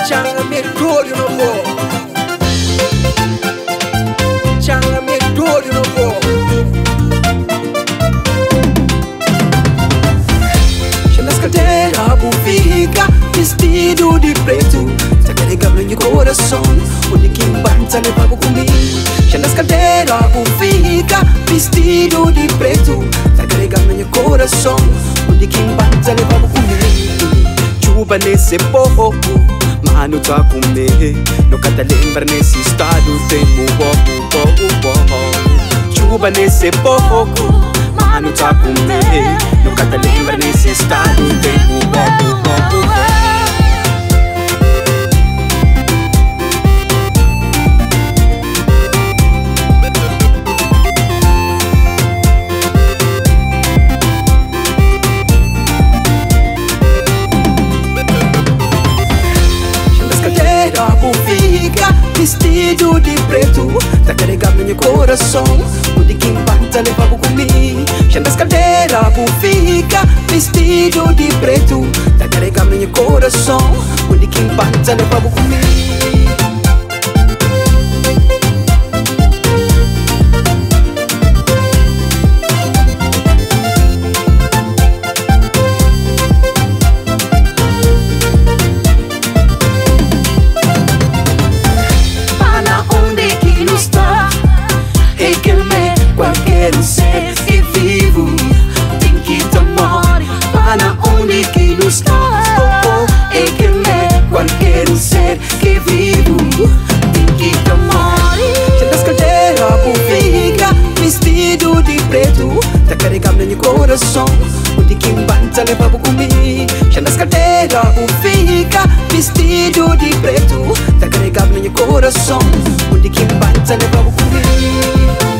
Changa me dole no bo. Changa me dole no bo. Nas cadeira bufica, vestido de preto. Tá carregando no coração, onde quem banta leva comigo. Nas cadeira bufica, vestido de preto. Tá carregando no coração, onde quem banta leva comigo. Chuva nesse pouco, mano tá comigo. Nunca te lembra nesse estado, tem chuva nesse pouco, mano tá comigo. Nunca te lembra nesse estado, tem fica vestido de preto, tá carregando no coração, onde quem banta leva comigo. Já nas cadeiras fica vestido de preto, tá carregando no coração, onde quem banta leva comigo. Quero ser e vivo, tem que tomar para onde que não está. É que me qualquer ser que vivo, tem que tomar. Já nas cadeiras fica vestido de preto, tá carregando no coração, onde quem banta leva comigo. Já nas cadeiras fica vestido de preto, tá carregando no coração, onde quem banta leva comigo.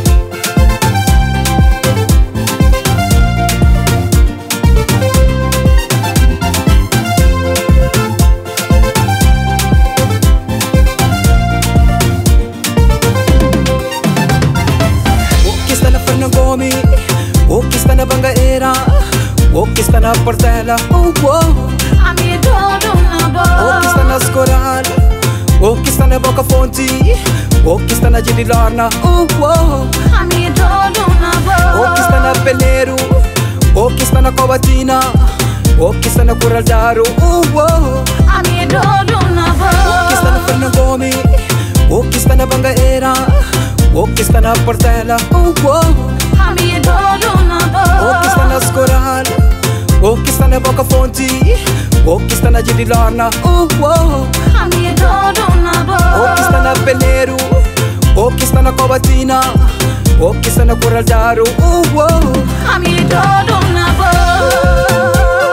O que está na bangaeira, o que está na portela, a minha todo na boca. O que está na escoral, o que está na boca fonte, o que está na girilana, a minha todo na boca. O que está na peleiro, o que está na cobatina, o que está na coraldaro, a minha todo na boca. O que está na Fernangome, o que está na bangaeira, o que está na portela, a minha todo na boca. O que está na escoral, o que está na boca fonte, o que está na girilana, a minha todo na boca. O que está na peleiro, o que está na cobatina, o que está na coraldaro, a minha todo na boca.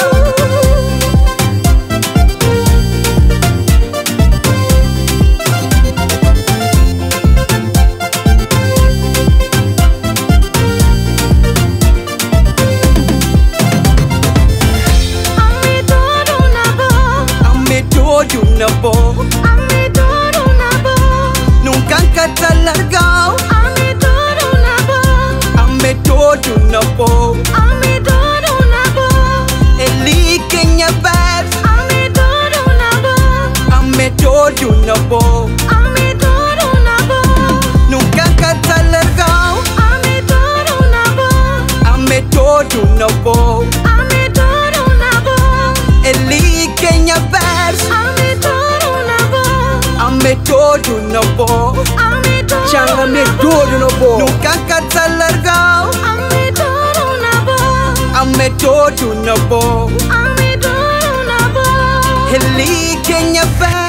Na boa, a me todo na boa. Nunca cata largao, a me todo na boa. A me todo na boa, a me todo na boa. Eli quem é bad, a me todo na boa. A me todo na boa, a me todo na boa. Nunca cata largao, a me todo na boa. A me todo na boa, a me todo na boa. Eli quem é bad, me todo na boa, changa me todo na boa. Nunca cata largao, a me todo na boa. A me todo na boa, a me todo na boa. Eli quem é bad.